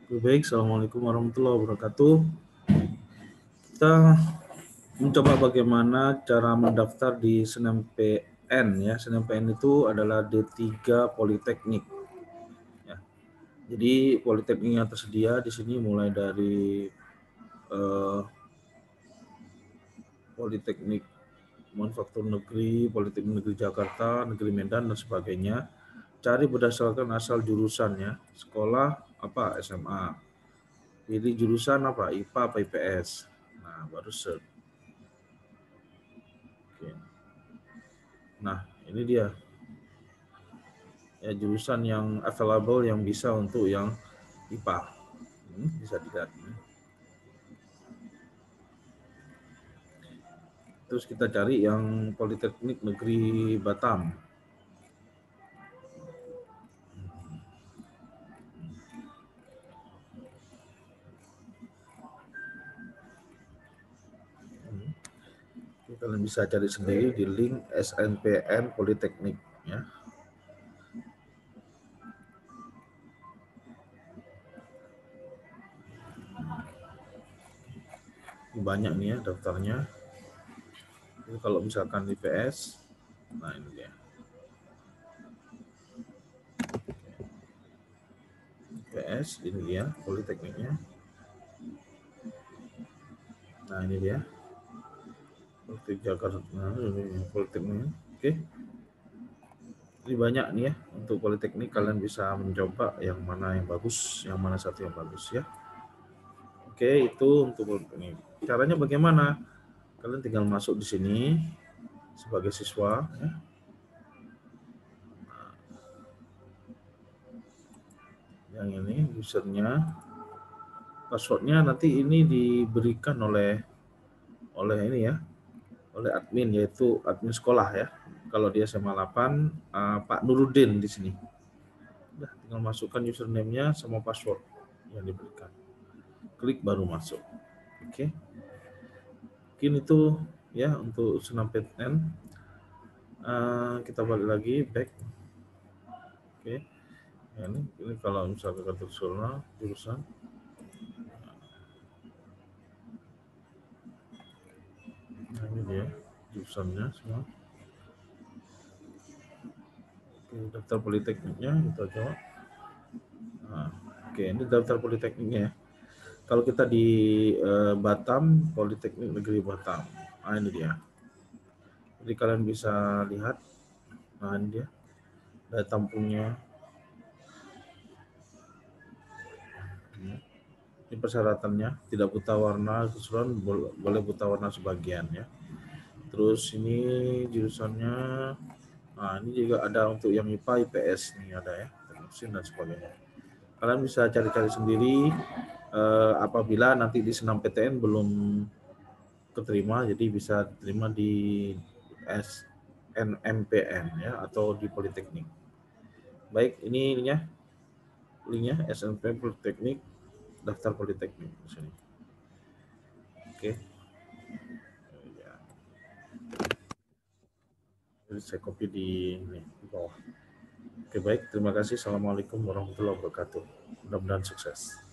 Baik, Assalamualaikum warahmatullahi wabarakatuh. Kita mencoba bagaimana cara mendaftar di SNMPN ya. SNMPN itu adalah D3 Politeknik. Ya. Jadi politeknik yang tersedia di sini mulai dari Politeknik Manufaktur Negeri, Politeknik Negeri Jakarta, Negeri Medan dan sebagainya. Cari berdasarkan asal jurusannya, sekolah apa SMA. Pilih jurusan apa, IPA apa IPS. Nah, baru search. Oke. Nah, ini dia ya jurusan yang available yang bisa untuk yang IPA. Bisa dilihat. Terus kita cari yang Politeknik Negeri Batam. Kalian bisa cari sendiri di link SNPN Politeknik ya. Banyak nih ya daftarnya. Jadi kalau misalkan IPS, nah ini dia. IPS ini dia Politekniknya. Nah ini dia. Politeknik Jakarta, nah, ini Politekniknya. Oke. Ini banyak nih ya untuk politeknik, kalian bisa mencoba yang mana yang bagus, yang mana satu yang bagus ya. Oke, itu untuk politeknik. Caranya bagaimana? Kalian tinggal masuk di sini sebagai siswa ya. Yang ini usernya, passwordnya nanti ini diberikan oleh ini ya, oleh admin, yaitu admin sekolah ya. Kalau dia SMA 8, Pak Nurudin di sini. Udah, tinggal masukkan username-nya sama password yang diberikan. Klik baru masuk. Oke. Mungkin itu ya untuk SNMPTN. Kita balik lagi back. Oke. Ya, ini kalau misalnya kartu nasional jurusan. Nah, ini dia jurusannya semua. Oke, daftar politekniknya kita coba. Nah, oke, ini daftar politekniknya ya. Kalau kita di Batam, Politeknik Negeri Batam. Nah, ini dia. Jadi kalian bisa lihat. Nah, ini dia. Ada tampungnya. Ini persyaratannya, tidak buta warna keseluruhan, boleh buta warna sebagian ya. Terus ini jurusannya, nah ini juga ada untuk yang IPA, IPS nih ada ya, mesin dan sebagainya. Kalian bisa cari-cari sendiri apabila nanti di SNMPTN belum keterima, jadi bisa terima di SNMPN ya atau di Politeknik. Baik, ini linknya SNMPN Politeknik, daftar Politeknik di sini. Oke. Jadi saya copy di bawah. Oke, baik. Terima kasih. Assalamualaikum warahmatullahi wabarakatuh. Mudah-mudahan sukses.